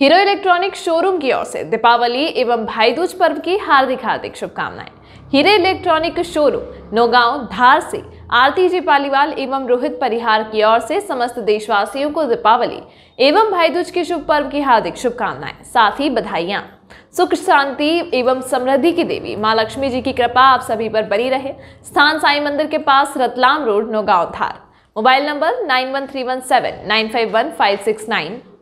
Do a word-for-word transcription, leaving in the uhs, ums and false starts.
Hero electronic showroom की ओर से दीपावली एवं भाई दूज पर्व की हार्दिक हार्दिक शुभकामनाएं। Hero electronic showroom Naugaon Dhar से आरती जी पालीवाल एवं रोहित परिहार की ओर से समस्त देशवासियों को दीपावली एवं भाई दूज के शुभ पर्व की हार्दिक शुभकामनाएं, साथ ही बधाइयां। सुख शांति एवं समृद्धि की देवी मां लक्ष्मी जी की कृपा आप सभी पर बनी रहे। स्थान साईं मंदिर के पास, Ratlam road, Naugaon Dhar. Mobile number nine one three one seven nine five one five six nine.